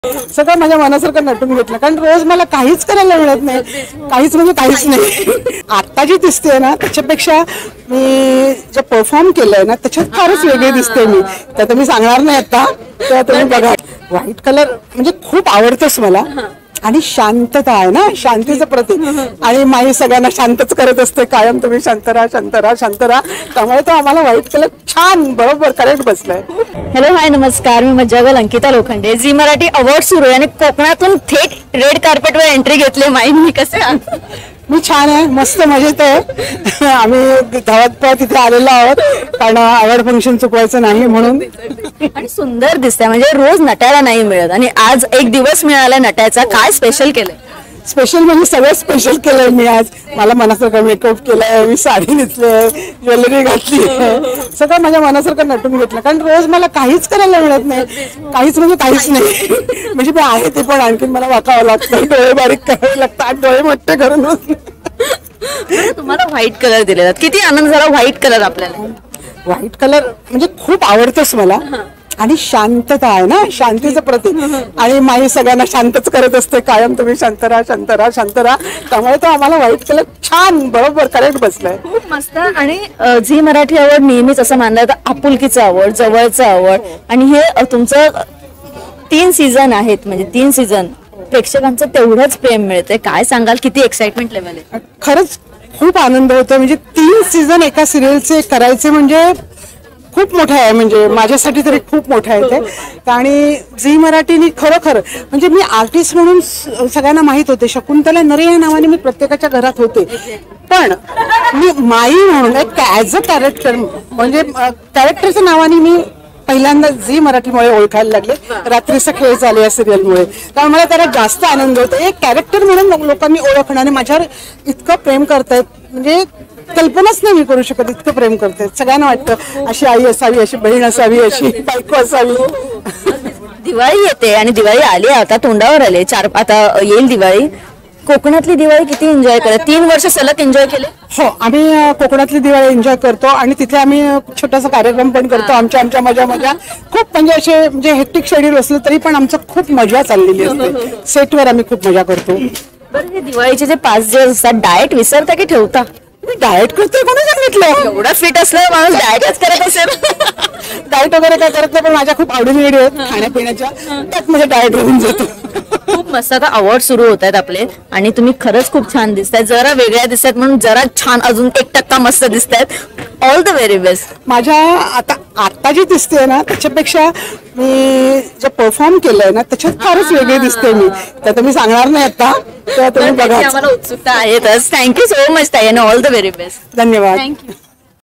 सगळं माझ्या मनासारखं नटून घेतलं, कारण रोज मला काहीच करायला मिळत नाही, काहीच म्हणजे काहीच नाही. आता जी दिसते ना त्याच्यापेक्षा मी जे परफॉर्म केलंय ना त्याच्यात फारच वेगळी दिसते मी. तर मी सांगणार नाही आता, तर तुम्ही बघा. व्हाईट कलर म्हणजे खूप आवडतोच मला, आणि शांतता आहे ना, शांतीचं प्रतीक. आणि माई सगळ्यांना शांतच करत असते कायम, तुम्ही शांत राहा शांत राहा शांत राहा. त्यामुळे तो आम्हाला व्हाईट कलर छान बरोबर करेक्ट बसलाय. हॅलो हाय नमस्कार, मी मज्जा अंकिता लोखंडे. झी मराठी अवॉर्ड सुरू आहे आणि कोकणातून थेट रेड कार्पेटवर एंट्री घेतली. माई कसे आहात? मी छान आहे, मस्त मजेत आहे. आम्ही धावत पळत इथे आलेलो आहोत, कारण अवॉर्ड फंक्शन चुकवायचं नाही म्हणून. आणि सुंदर दिसतंय, म्हणजे रोज नटायला नाही मिळत आणि आज एक दिवस मिळाला नटायचा. काय स्पेशल केलंय? स्पेशल म्हणजे सगळं स्पेशल केलंय मी आज. मला मनासारखं मेकअप केलाय, मी साडी नेसली, ज्वेलरी घातली, सगळं माझ्या मनासारखं नटून घेतलं, कारण रोज मला काहीच करायला मिळत नाही, काहीच म्हणजे काहीच नाही. म्हणजे मी आहे ते पण आणखी मला वाकावं लागतं, डोळे बारीक करावे लागतात, डोळे मोठे करून. तुम्हाला व्हाईट कलर दिलेला, किती आनंद झाला. व्हाईट कलर आपल्याला, व्हाईट कलर म्हणजे खूप आवडतोच मला, आणि शांतता आहे ना, शांतीचं प्रतीक. आणि माई सगळ्यांना शांतच करत असते कायम, तुम्ही शांत राहा शांत राहा शांत राहा. त्यामुळे तो आम्हाला व्हाईट कलर छान बरोबर करेक्ट बसलाय. खूप मस्त. आणि झी मराठी अवॉर्ड नेहमीच असं मानलं जातं आपुलकीचं अवॉर्ड, जवळचं अवॉर्ड, आणि हे तुमचं 3 सीझन आहेत, म्हणजे 3 सीझन प्रेक्षकांचं तेवढंच प्रेम मिळतंय. काय सांगाल, किती एक्साइटमेंट लेवल आहे? खरंच खूप आनंद होतो. म्हणजे 3 सीझन एका सिरियलचे करायचे म्हणजे खूप मोठं आहे, म्हणजे माझ्यासाठी तरी खूप मोठं आहे ते. आणि झी मराठीने खरोखर म्हणजे मी आर्टिस्ट म्हणून सगळ्यांना माहित होते, शकुंतला नरे या नावाने मी प्रत्येकाच्या घरात होते, पण मी माई म्हणून एक ॲज अ कॅरेक्टर, म्हणजे कॅरेक्टरच्या नावाने मी पहिल्यांदा झी मराठीमुळे ओळखायला लागले. रात्रीचा खेळ झाले या सिरियलमुळे, त्यामुळे मला त्याला जास्त आनंद होतो. एक कॅरेक्टर म्हणून लोकांनी ओळखणं आणि माझ्यावर इतकं प्रेम करतायत, म्हणजे कल्पनाच नाही मी करू शकत, इतकं प्रेम करते. सगळ्यांना वाटतं अशी आई असावी, अशी बहीण असावी, अशी बायको असावी. दिवाळी येते आणि दिवाळी आली, आता तोंडावर आले. आता येईल दिवाळी. कोकणातली दिवाळी किती एन्जॉय करत? 3 वर्ष सलग एन्जॉय केले. हो, आम्ही कोकणातली दिवाळी एन्जॉय करतो आणि तिथे आम्ही छोटासा कार्यक्रम पण करतो. आमच्या मजा खूप, म्हणजे असे म्हणजे हेक्टिक शेड्यूल असलं तरी पण आमचं खूप मजा चाललेली असते. सेटवर आम्ही खूप मजा करतो. बरं, हे दिवाळीचे जे 5 दिवस असतात, डाएट विसरता की ठेवता? मी डाएट करते, कोणी सांगितलं? एवढा फिट असलं माणूस डाएटच करत असेल. डाएट वगैरे काय करत नाही, पण माझ्या खूप आवडीने व्हिडिओ आहेत खाण्यापिण्याच्या, त्यात माझ्या डाएट होऊन जातो. खूप मस्त. आता अवॉर्ड सुरू होत आहेत आपले, आणि तुम्ही खरंच खूप छान दिसताय, जरा वेगळ्या दिसतात म्हणून जरा छान अजून 1% मस्त दिसतायत. All the very best. माझ्या आता जी दिसते ना त्याच्यापेक्षा मी जे परफॉर्म केलंय ना त्याच्यात फारच वेगळी दिसते मी. तर मी सांगणार नाही आता, तर तुम्ही बघा. आम्हाला उत्सुकता आहेतच. थँक्यू सो मच ताई, आणि ऑल द व्हेरी बेस्ट. धन्यवाद. थँक्यू.